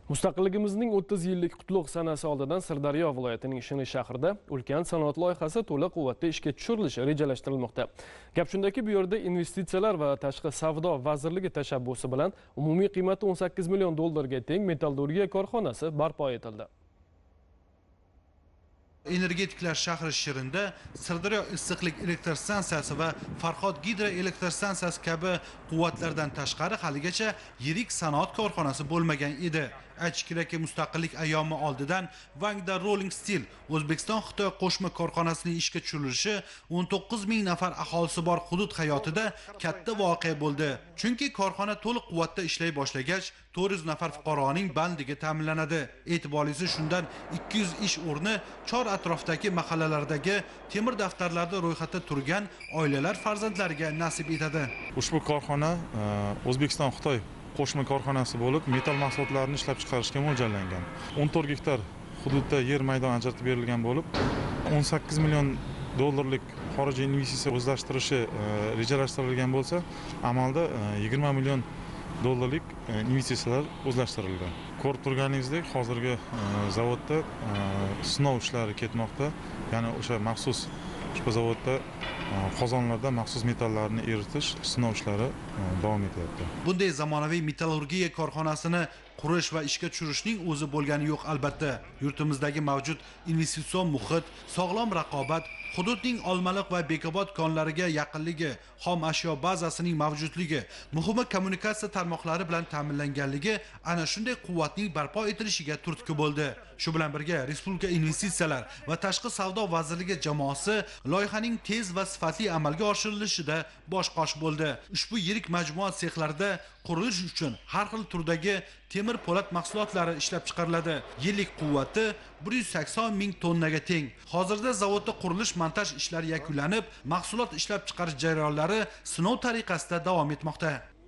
Mustaqilligimizning 30 yillik qutlug' sanasi oldidan Sirdaryo viloyatining Ishini shahrida ulkan sanoat loyihasi to'liq quvvatda ishga tushirilishi rejalashtirilmoqda. Gap shundaki, bu yerda investitsiyalar va tashqi savdo vazirligi tashabbusi bilan umumiy qiymati 18 million dollarga teng metallurgiya korxonasi barpo etildi. Energetiklar shahri Shirinda Sirdaryo issiqlik elektr stansiyasi va Farhod gidroelektr stansiyasi kabi quvvatlardan tashqari haligacha yirik sanoat korxonasi bo'lmagan edi. Aytish kerakki, mustaqillik ayyomi oldidan Wangda Rolling Steel O'zbekiston-Xitoy qo'shma korxonasining ishga tushirilishi 19 ming nafar aholisi bor hudud hayotida katta voqea bo'ldi. Chunki korxona to'liq quvvatda ishlay boshlagach, 400 nafar fuqaroning bandiga ta'minlanadi. E'tiborlisi shundan 200 ish o'rni Chor atrofdagi mahallalardagi temir daftarlarda ro'yxatda turgan oilalar farzandlariga nasib etadi. Ushbu korxona O'zbekiston-Xitoy qo'shma korxonasi bo'lib, metal mahsulotlarini ishlab chiqarishga mo'ljallangan. 14 gektar hududda yer maydon ajratib berilgan bo'lib, 18 million dollarlik xorijiy investitsiya o'zlashtirishi rejalashtirilgan bo'lsa, amalda 20 million dollarlik investitsiyalar o'zlashtirildi. Ko'rib turganingizdek, hozirgi zavodda sinov ishlari ketmoqda. Ya'ni o'sha maxsus ushbu zavodda qozonlarda maxsus metallarni eritish sinov ishlari davom etyapti. Bunday zamonaviy metallurgiya korxonasini qurish va ishga tushirishning o'zi bo'lgani yo'q albatta. Yurtimizdagi mavjud investitsion muhit, sog'lom raqobat, hududning Olmaliq va Bekobod konlariga yaqinligi, xom ashyo bazasining mavjudligi, muhimi kommunikatsiya tarmoqlari bilan ta'minlanganligi ana shunday quvvatning barpo etilishiga turtki bo'ldi. Shu bilan birga Respublika investitsiyalar va tashqi savdo vazirligi jamoasi loyihaning tez va sifatli amalga oshirilishida bosh-qosh bo'ldi. Ushbu yirik majmua sexlarida qurilish uchun har xil turdagi temir po'lat mahsulotlari ishlab chiqariladi. Yillik quvvati 180 ming tonnaga teng. Hozirda zavodda qurilish montaj ishlari yakunlanib, mahsulot ishlab chiqarish jarayonlari sinov tariqasida davom etmoqda.